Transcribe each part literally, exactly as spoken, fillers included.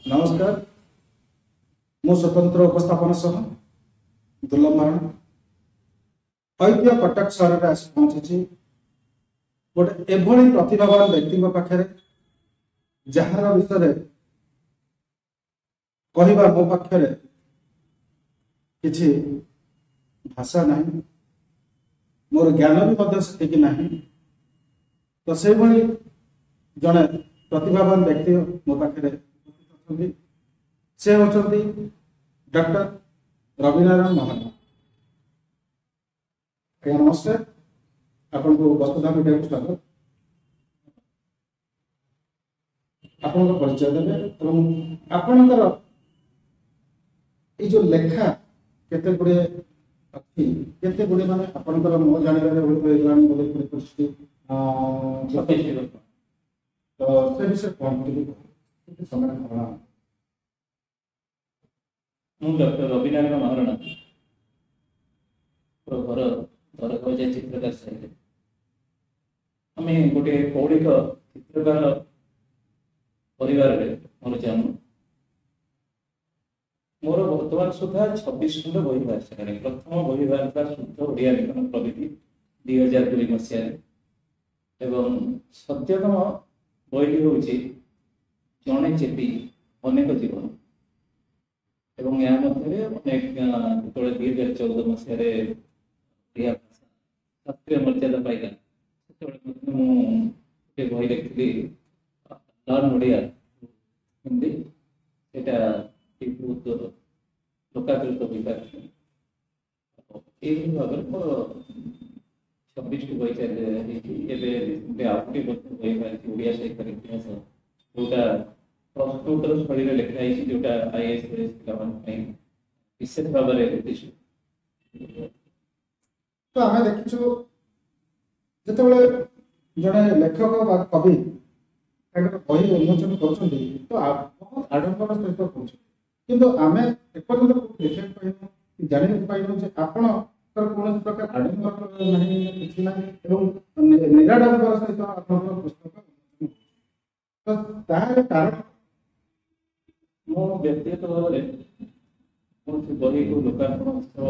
नमस्कार मु स्वतंत्र उपस्थापन सह दुर्लभ महाराणा ऐतिह्य कटक सहर में आसी पहुंची गोटे एभली प्रतिभावान व्यक्ति पाखे जार विषय कहवा मो पाखे किसी भाषा नहीं मोर ज्ञान भी सेतिक नहीं तो से भली जड़े प्रतिभावान व्यक्ति मो पाखे से होचंती डॉक्टर रविनारायण महाराणा। आज्ञा नमस्कार आपन को वस्तुधा मीडिया को स्वागत। आपन परिचय देवे एवं आपनकर जो लेखा केते गुड़े अच्छी केते गुड़े माने आपनकर मो जानिबारे बोले जानि बोले पूरी परिस्थिति अ तो से विषय कोन किछि समय भावना ମୁଁ ଡକ୍ଟର ରବିନାରାୟଣ ମହାରଣା ଘର ଘର କହୁଛେ ଚିତ୍ରକାର ସାହିରେ ଆମେ ଗୋଟେ କୌଳିକ ଚିତ୍ରକାର ପରିବାରରେ ମୋର ଜନ୍ମ। ମୋର ବର୍ତ୍ତମାନ ସୁଦ୍ଧା ଛବିଶ ଖଣ୍ଡ ବହି ବାହାରି ସାରିଲାଣି। ପ୍ରଥମ ବହି ବାହାରିଥିଲା ଶୁଦ୍ଧ ଓଡ଼ିଆ ଲେଖନ ପ୍ରବିଧି ଦୁଇ ହଜାର ଦୁଇ ମସିହାରେ ଏବଂ ସଦ୍ୟତମ ବହିଟି ହେଉଛି ଜଣେ ଚେପି ଅନେକ ଜୀବନ এবং ଏହା ମଧ୍ୟରେ ଅନେକ ଯେତେବେଳେ ଦୁଇ ହଜାର ଚଉଦ ମସିହାରେ ଓଡ଼ିଆ ଭାଷା ଶାସ୍ତ୍ରୀୟ ମର୍ଯ୍ୟାଦା ପାଇଲା ସେତେବେଳେ ମଧ୍ୟ ମୁଁ ଗୋଟେ ବହି ଲେଖିଥିଲି ଲର୍ନ ଓଡ଼ିଆ ହିନ୍ଦୀ, ସେଇଟା ବହୁତ ଲୋକାଦୃତ ହୋଇପାରିଛି। ଏଇଭଳି ଭାବରେ ମୋର ଛବିଶଟି ବହି ହେଇଛି। ଏବେ ଆଉ ଗୋଟେ ବହି ବାହାରିଛି ଓଡ଼ିଆ ସାହିତ୍ୟର ଇତିହାସ, ଯୋଉଟା प्रश्नोत्तर शैली में लिखा है जोटा आईएएस विशेष भाव में तो आम देखु जो जड़े लेखक कवि बही उन्मोचन कर तो बहुत आडंबर सहित कर आम एपर्तन जान पाइनु आपण कौन प्रकार आडंबर ना कि ना निराडंबर सहित आप पुस्तक तो तार कारण मो व्यक्तिगत भाव में कौन बही को लोकार्पण उत्सव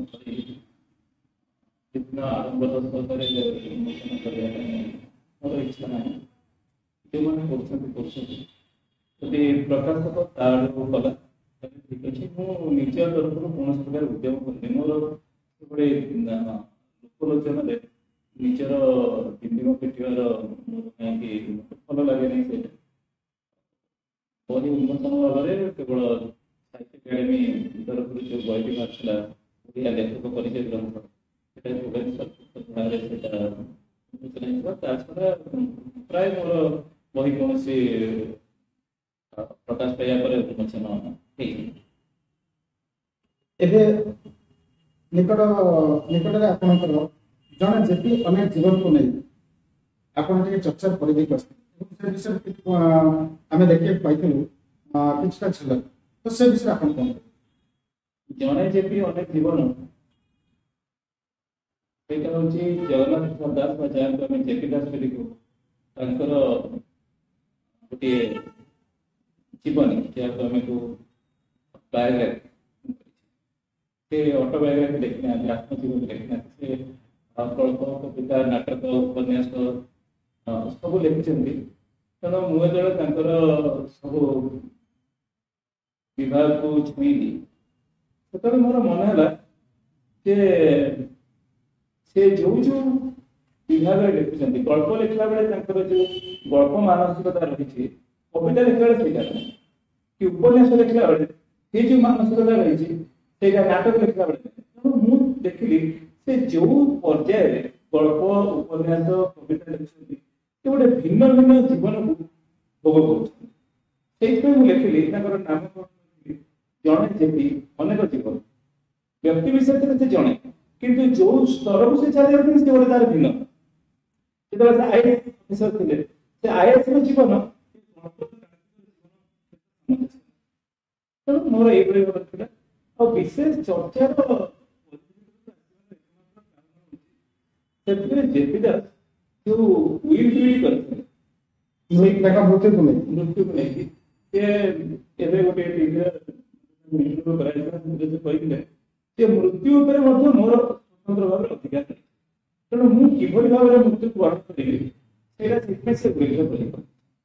विभिन्न आडंबर सहकार उन्मोचन करने मोर इच्छा ना जो मैंने यदि प्रकाशक ताड़ कला ठीक अच्छे मु निज तरफ कौन प्रकार उद्यम करें मोर से लोकलोचन निजर बिंदीम पिटार मोर कहीं भल लगे नहीं से बही उन्मोचन भाव में केवल साहित्य एकाडेमी तरफ जो बहीटी बाहर ओडिया लेखक परिचय ग्रंथ छड़ा प्राय मोर बही कौन प्रकाश पाया उन्मोचन निकट निकट आपणकर जड़े जेपी अनेक जीवन को नहीं आप चर्चा परिधि विषय आम देखिए पाई किसी झलक तो से विषय आप जड़े जेपी अनेक जीवन यहाँ हूँ जगन्नाथ प्रसाद दास जहाँ को आम जेपी दास बोली गोटे जीवनी जहाँ को आम को बायोग्राफी से ऑटोबायोग्राफी देखना आत्मजीवन देखना से कल्प कविता नाटक उपन्यास सब लिखिं तेणु मुझे सब विभाग को छुईली से मोर मन है से जो जो विभाग लिखुं गल्प लिखला बेले जो गल्प मानसिकता रही कविता लिखा बेले कि उपन्यास लिखला बेले से जो मानसिकता रही नाटक लिखला बेले तेणु मुझे देखिली से जो पर्याय गल्प उपन्यास कविता लिखुं गोटे भिन्न भिन्न जीवन को भोग कर लिखिली नाम जड़े जेपी अनेक जीवन व्यक्ति विशेष से जड़े किंतु जो स्तर को से चली जाती से गोटे तार भिन्न जो आईएएस अफिसर थे से आईएएस जीवन तेणु मोर ये विशेष चर्चार जेपी दास जो विल विल करते मृत्यु को नहीं मृत्यु को नहीं ସେ ଏବେ ଗୋଟେ ଟିଭିରେ ଇଣ୍ଟରଭ୍ୟୁ କରାଯାଇଥିଲା ସେଥିରେ ସେ କହିଥିଲେ ଯେ ମୃତ୍ୟୁ ଉପରେ ମଧ୍ୟ ମୋର ସ୍ୱତନ୍ତ୍ର ଭାବରେ ଅଧିକାର ନାହିଁ, ତେଣୁ ମୁଁ କିଭଳି ଭାବରେ ମୃତ୍ୟୁକୁ ବରଣ କରିବି ସେଇଟା ସେଥିପାଇଁ ସେ ଉଲ୍ଲେଖ କରିବ।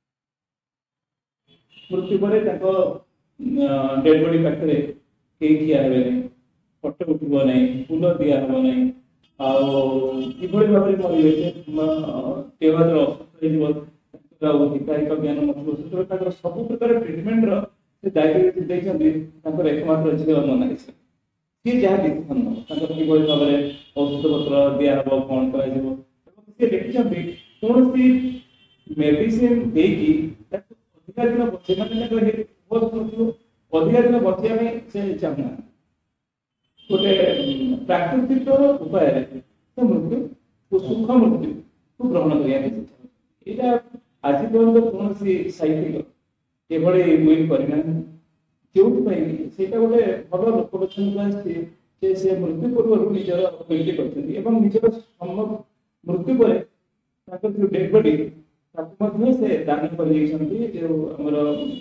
ମୃତ୍ୟୁ ପରେ ତାଙ୍କ ଡେଡ୍ ବଡି ପାଖରେ କେହି ଠିଆ ହେବେନି, ଫଟୋ ଉଠିବ ନାହିଁ, ଫୁଲ ଦିଆହେବ ନାହିଁ, ଆଉ କିଭଳି ଭାବରେ ମରିବେ ଦେହ ହାତରେ ଅସୁସ୍ଥ ହେଇଯିବ, ଆଉ ହିତାହିତ ଜ୍ଞାନ ନଥିବ, ସେତେବେଳେ ତାଙ୍କର ସବୁ ପ୍ରକାର ଟ୍ରିଟମେଣ୍ଟର ସେ ଦାୟିତ୍ୱ ଦେଇଛନ୍ତି ତାଙ୍କର ଏକମାତ୍ର ଝିଅ ମୋନାଲିସା। ସିଏ ଯାହା ଡିସିସନ୍ ନେବ ତାଙ୍କର କିଭଳି ଭାବରେ ଔଷଧ ପତ୍ର ଦିଆହେବ, କ'ଣ କରାଯିବ, ଏବଂ ସେ ଦେଖିଛନ୍ତି କୌଣସି ମେଡିସିନ ଦେଇକି ତାକୁ ଅଧିକା ଦିନ ବଞ୍ଚେଇ ମାନେ ତାଙ୍କର ଅଧିକା ଦିନ ବଞ୍ଚିବା ପାଇଁ ସେ ଚାହୁଁନାହାନ୍ତି। ଗୋଟେ ପ୍ରାକୃତିକ ଉପାୟରେ ସେ ମୃତ୍ୟୁ ସୁଖ ମୃତ୍ୟୁକୁ ଗ୍ରହଣ କରିବା ପାଇଁ ଚାହୁଁଛନ୍ତି। ଏଇଟା ଆଜି ପର୍ଯ୍ୟନ୍ତ କୌଣସି ସାହିତ୍ୟିକ ଏଭଳି ୱିଲ୍ କରିନାହାନ୍ତି, ଯେଉଁଥିପାଇଁ ସେଇଟା ଗୋଟେ ଭଲ ଲୋକ ପଛକୁ ଆସିଛି ଯେ ସେ ମୃତ୍ୟୁ ପୂର୍ବରୁ ନିଜର ୱିଲ୍ଟି କରିଛନ୍ତି ଏବଂ ନିଜର ମୃତ୍ୟୁ ପରେ ତାଙ୍କର ଯୋଉ ଡେଡ୍ ବଡି ତାକୁ ମଧ୍ୟ ସେ ଦାନ କରିଦେଇଛନ୍ତି ଯୋଉ ଆମର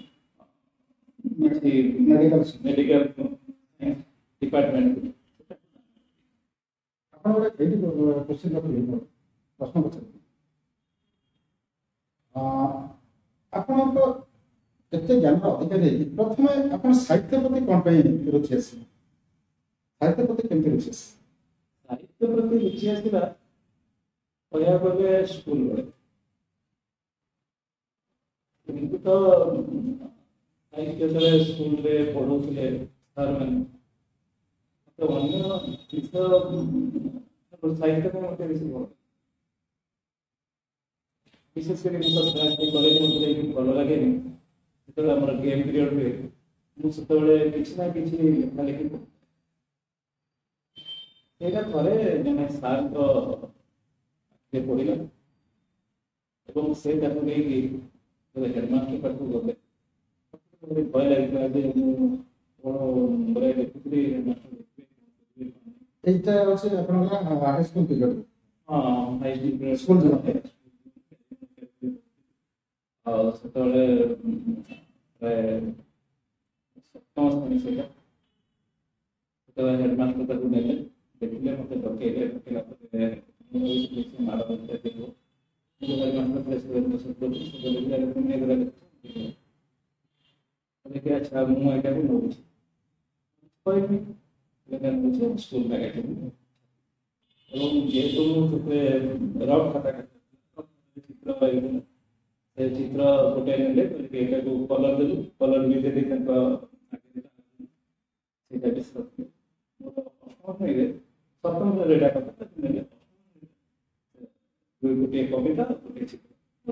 ମେଡିକାଲ ଡିପାର୍ଟମେଣ୍ଟ। ଆପଣ ଗୋଟେ ଏଇଠି କୋଶ୍ଚିନ୍ ରଖିବେ, ପ୍ରଶ୍ନ ପଚାରିବେ, ଆପଣଙ୍କ ଏତେ ଜ୍ଞାନ ଅଧିକାରୀ ହେଇକି ପ୍ରଥମେ ଆପଣ ସାହିତ୍ୟ ପ୍ରତି କ'ଣ ପାଇଁ ରୁଚି ଆସିବ? ସାହିତ୍ୟ ପ୍ରତି କେମିତି ରୁଚି ଆସିବ? ସାହିତ୍ୟ ପ୍ରତି ରୁଚି ଆସିଲା କହିବାକୁ ଗଲେ ସ୍କୁଲ ବେଳେ। କିନ୍ତୁ ତ ସାହିତ୍ୟ ଯେତେବେଳେ ସ୍କୁଲରେ ପଢ଼ଉଥିଲେ ସାର୍ ମାନେ, ତ ଅନ୍ୟ ବିଷୟ ସାହିତ୍ୟ ପାଇଁ ମୋତେ ବେଶୀ ଭଲ, ବିଶେଷ କରି ମୁଁ କଲେଜ ମତେ ଭଲ ଲାଗେନି। ଯେତେବେଳେ ଆମର ଗେମ୍ ପିରିୟଡ଼ ହୁଏ ମୁଁ ସେତେବେଳେ କିଛି ନା କିଛି ଲେଖା ଲେଖି କରେ। ସେଇଟା ଥରେ ଜଣେ ସାର୍ଙ୍କ ଆଖିରେ ପଡ଼ିଲା ଏବଂ ସେ ତାକୁ ନେଇକି ହେଡମାଷ୍ଟର ପାଖକୁ ଗଲେ। ଭୟ ଲାଗିଥିଲା ଯେ ମୁଁ କ'ଣ ବଢ଼ିଆ ଲେଖୁଥିଲି, এইটা হচ্ছে আপনারা হাই স্কুল পিরিয়ড? ହଁ ହାଇ ସ୍କୁଲ ସ୍କୁଲ ଯିବା ଆଉ ସେତେବେଳେ ପ୍ରାୟ ସପ୍ତମ ଶ୍ରେଣୀ ସେଇଟା। ସେତେବେଳେ ହେଡମାଷ୍ଟର ତାକୁ ନେଲେ, ଦେଖିଲେ, ମୋତେ ଡକେଇଲେ। ଡକେଇଲା ପରେ ମାଡ଼ ଦେଖିବ ହେଡମାଷ୍ଟର ଆଚ୍ଛା ମୁଁ ଏଇଟାକୁ ନେଉଛି କହିବି ସ୍କୁଲ ବ୍ୟାଗ୍ ଏବଂ ଯେହେତୁ ମୁଁ ସେଥିରେ ରଫ୍ ଖାତା ଚିତ୍ର ପାଇଲି, ସେ ଚିତ୍ର ଗୋଟେ ନେଲେ ଏଇଟାକୁ କଲର ଦେଲୁ, କଲର ବି ଦେଲି ତାଙ୍କ ସେଇଟା ବି ଅଷ୍ଟମ ଶ୍ରେଣୀରେ ସପ୍ତମ ଶ୍ରେଣୀରେ ଏଇଟା କଥା ତାକୁ ନେଲେ ଗୋଟିଏ କବିତା ଗୋଟିଏ ଚିତ୍ର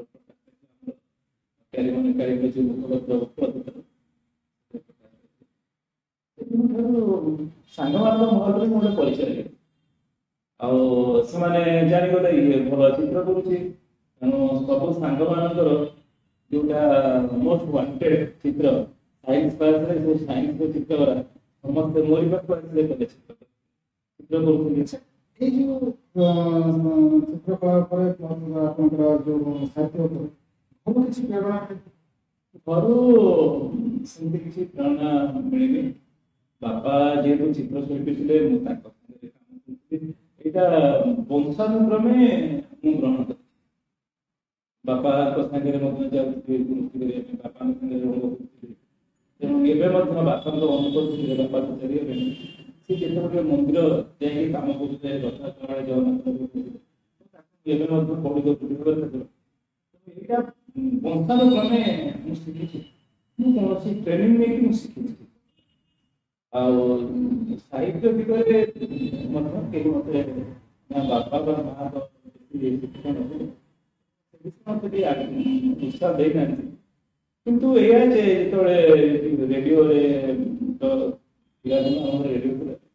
ସାଙ୍ଗମାନଙ୍କ ମହଲରେ ମୁଁ ଗୋଟେ ପରିଚୟ ହେଲି। ଆଉ ସେମାନେ ଜାଣିଗଲେ ଇଏ ଭଲ ଚିତ୍ର କରୁଛି, ତେଣୁ ସବୁ ସାଙ୍ଗମାନଙ୍କର ଯୋଉଟା ମୋଷ୍ଟ ୱାଣ୍ଟେଡ୍ ଚିତ୍ର ସାଇନ୍ସ କ୍ଲାସରେ ଯୋଉ ସାଇନ୍ସର ଚିତ୍ର କରା ସମସ୍ତେ ମୋରି ପାଖକୁ ଆସିଲେ କଲେ ଚିତ୍ର ଚିତ୍ର କରୁଥିଲି। এই যে চিত্রকলা করে আপনার ଯୋଉ ସାହିତ୍ୟ ଉପରେ ଘରୁ କିଛି ପ୍ରେରଣା? ଘରୁ ସେମିତି କିଛି ପ୍ରେରଣା ମିଳିନି। ବାପା ଯେହେତୁ ଚିତ୍ରଶିଳ୍ପୀ ଥିଲେ, ମୁଁ ତାଙ୍କ ସାଙ୍ଗରେ କାମ କରୁଥିଲି। ଏଇଟା ବଂଶାନୁକ୍ରମେ ମୁଁ ଗ୍ରହଣ କରିଛି। ବାପାଙ୍କ ସାଙ୍ଗରେ ମଧ୍ୟ ଯାଉଥିଲି ବୃତ୍ତି କରିବା ପାଇଁ, ବାପାଙ୍କ ସାଙ୍ଗରେ ରଙ୍ଗ କରୁଥିଲି। ତେଣୁ ଏବେ ମଧ୍ୟ ବାପାଙ୍କ ଅନୁପସ୍ଥିତିରେ ବାପା ଚାଲିଗଲେଣି, ସେ ଯେତେବେଳେ ମନ୍ଦିର ଯାଇକି କାମ କରୁଥିଲେ, ରଥଯାତ୍ରା ଜଗନ୍ନାଥ ଏବେ ମଧ୍ୟ ପଢ଼ିତ ଏଇଟା ବଂଶାନୁକ୍ରମେ ମୁଁ ଶିଖିଛି। ମୁଁ କୌଣସି ଟ୍ରେନିଂ ନେଇକି ମୁଁ ଶିଖିଛି। ଆଉ ସାହିତ୍ୟ ଦିଗରେ ମଧ୍ୟ କେହି ମୋତେ ନା ବାପା ବା ମା ଶିକ୍ଷା ନଥିଲେ, ମତେ ଟିକେ ଉତ୍ସାହ ଦେଇନାହାନ୍ତି। କିନ୍ତୁ ଏଇଆ ଯେ ଯେତେବେଳେ ରେଡ଼ିଓରେ ପିଲାଦିନ ଆମର ରେଡ଼ିଓ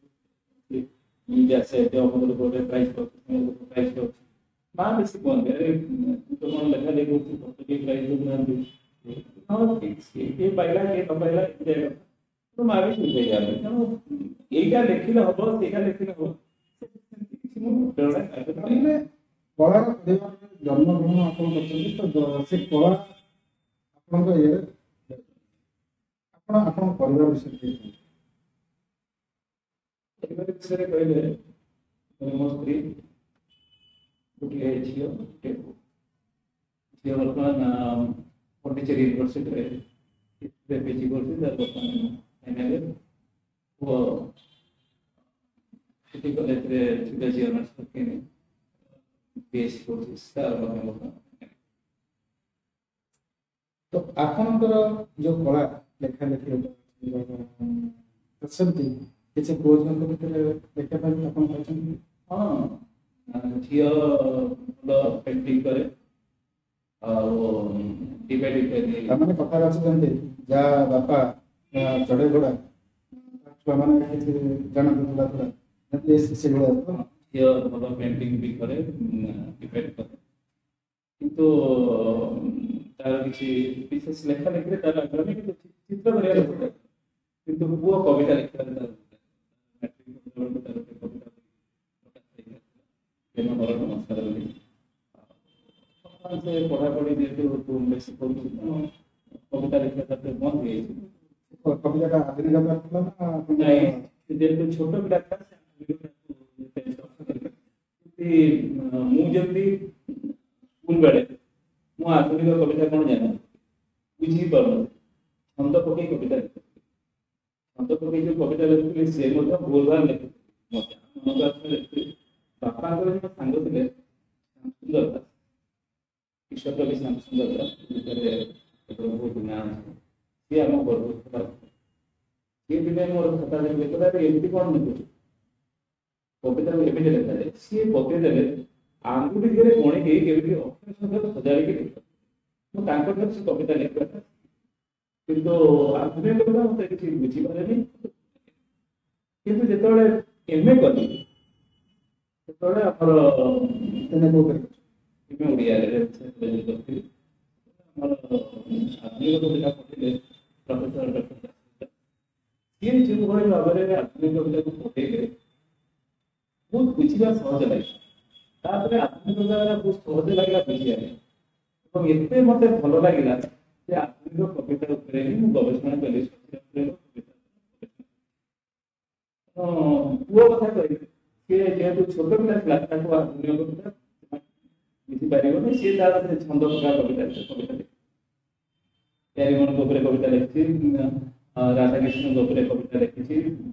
ଆସେ ଗୋଟେ ପ୍ରାଇଜ୍ ପ୍ରାଇଜ୍ ପାଉଛି, ମା ବେଶୀ କୁହନ୍ତି କ'ଣ ଲେଖା ଲେଖି କରୁଛି ଟିକେ ପ୍ରାଇଜ୍ ଦେଉନାହାନ୍ତି, ହଁ କିଏ ପାଇଲା କିଏ ନ ପାଇଲା ତ ମା ବି ଠିକ୍ ହେଇଯାନ୍ତି। ତେଣୁ ଏଇଟା ଲେଖିଲେ ହବ, ସେଇଟା ଲେଖିଲେ ହବ, କିଛି ମୁଁ ପ୍ରେରଣା ମାନେ କଳାର ପରିବାରରେ ଜନ୍ମଗ୍ରହଣ ଆପଣ କରିଛନ୍ତି, ତ ସେ କଳା ଆପଣଙ୍କ ଇଏରେ ଆପଣ ଆପଣଙ୍କ ପରିବାର ବିଷୟରେ ଟିକେ କୁହନ୍ତୁ। ପରିବାର ବିଷୟରେ କହିଲେ ମୋ ସ୍ତ୍ରୀ, ଗୋଟିଏ ଝିଅ, ଗୋଟିଏ ପୁଅ। ଝିଅ ବର୍ତ୍ତମାନ ପଣ୍ଡିଚେରୀ ୟୁନିଭର୍ସିଟିରେ ପିଜି କରୁଛି, ତାର ବର୍ତ୍ତମାନ ଏମ୍ଏଲ୍ଏ। ପୁଅ ସିଟି କଲେଜରେ ଜୁଲୋଜି ଅନର୍ସ ରଖିନି ବିଏସସି କରୁଛି, ତାର ବର୍ତ୍ତମାନ। ତ ଆପଣଙ୍କର ଯୋଉ କଳା ଲେଖା ଲେଖି ଅଛନ୍ତି, କିଛି ପୁଅ ଝିଅଙ୍କ ଭିତରେ ଦେଖିବା ପାଇଁ ଆପଣ ପାଇଛନ୍ତି? ହଁ, ଝିଅ ଭଲ ପେଣ୍ଟିଂ କରେ, ଆଉ ଡିବେଟ୍ ଇତ୍ୟାଦି। ତାମାନେ କଥା ଅଛି ଯେମିତି ଯାହା ବାପା ଚଢେଇ ଘୋଡ଼ା ଛୁଆମାନେ କିଛି ଜାଣନ୍ତି ଥିଲା ସେଭଳିଆ ତ। ଝିଅ ଭଲ ପେଣ୍ଟିଂ ବି କରେ, ଡିବେଟ୍ କରେ, କିନ୍ତୁ ତାର କିଛି ବିଶେଷ ଲେଖା ଲେଖିରେ ତାର ଆଗ୍ରହ ନାହିଁ, କିନ୍ତୁ ଚିତ୍ର କରିବାରେ ଭଲ। କିନ୍ତୁ ପୁଅ କବିତା ଲେଖିବାରେ ତାର ସେ ପଢ଼ାପଢ଼ି ଯେହେତୁ ବେଶୀ କରୁଛି, କବିତା ଲେଖିବା ତାର ବନ୍ଦ ହେଇଯାଇଛି। କବିତାଟା ଆଧୁନିକତା ଥିଲା ନା? ନାଇଁ, ଯେହେତୁ ଛୋଟ ପିଲା ଥିଲା, ମୁଁ ଯେମିତି ସ୍କୁଲ ବେଳେ ମୁଁ ଆଧୁନିକ କବିତା କ'ଣ ଜାଣି ବୁଝି ପାରୁନଥିଲି, ଛନ୍ଦ ପକେଇ କବିତା ଲେଖୁଥିଲି। ଛନ୍ଦ ପକେଇ ଯୋଉ କବିତା ଲେଖୁଥିଲି ସେ ମଧ୍ୟ ଭୁଲ ଭାଲ ଲେଖୁଥିଲି, ମତେ ମନକୁ ଆସିଲେ ଲେଖୁଥିଲି। ବାପାଙ୍କର ଜଣେ ସାଙ୍ଗ ଥିଲେ ଶ୍ୟାମସୁନ୍ଦର ଦାସ, କିଶୋର କବି ଶ୍ୟାମସୁନ୍ଦର ଦାସ, ଭିତରେ ବହୁତ ନାଁ ଅଛି। ସିଏ ଆମ ଘରକୁ ଖାତା, ସିଏ ଦିନେ ମୋର ଖାତା ଦେଖି କହିଲେ ଏମିତି କ'ଣ ଲେଖୁଛୁ, କବିତା ଏମିତି ଲେଖାଯାଏ। ସିଏ ପକେଇ ଦେଲେ ଆଙ୍ଗୁଠି ଧୀରେ ଗଣିକି କେମିତି ଅକ୍ଷର ସଂଖ୍ୟା ସଜାଡ଼ିକି ଲେଖ। ମୁଁ ତାଙ୍କ ଠାରୁ ସେ କବିତା ଲେଖିବା, କିନ୍ତୁ ଆଧୁନିକ କବିତା ମତେ କିଛି ବୁଝିପାରେନି। କିନ୍ତୁ ଯେତେବେଳେ ଏମ୍ ଏ କଲି, ସେତେବେଳେ ଆମର ଓଡ଼ିଆରେ କରିଥିଲି। ଆମର ଆଧୁନିକ କବିତା ପଢ଼ିଲେ ପ୍ରଫେସର ଡକ୍ଟର ସିଏ ଯେଉଁଭଳି ଭାବରେ ଆଧୁନିକ କବିତାକୁ ପଢ଼େଇଲେ ବହୁତ ବୁଝିବା ସହଜ ଲାଗିଲା। ତାପରେ ଆଧୁନିକ କବିତା ବହୁତ ସହଜ ଲାଗିଲା ବୁଝିବାରେ, ଏବଂ ଏତେ ମତେ ଭଲ ଲାଗିଲା ଯେ ଆଧୁନିକ କବିତା ଉପରେ ହିଁ ମୁଁ ଗବେଷଣା କଲି। ପୁଅ କଥା କହିଲି, ସିଏ ଯେହେତୁ ଛୋଟ ପିଲା ଥିଲା, ତାକୁ ଆଧୁନିକ କବିତା ବୁଝିପାରିବନି। ସିଏ ତାର ଛନ୍ଦ ପ୍ରକାର କବିତା କବିତା ଲେଖେ, ପ୍ୟାରୀମୋହନଙ୍କ ଉପରେ କବିତା ଲେଖିଛି, ରାଧାକୃଷ୍ଣଙ୍କ ଉପରେ କବିତା ଲେଖିଛି,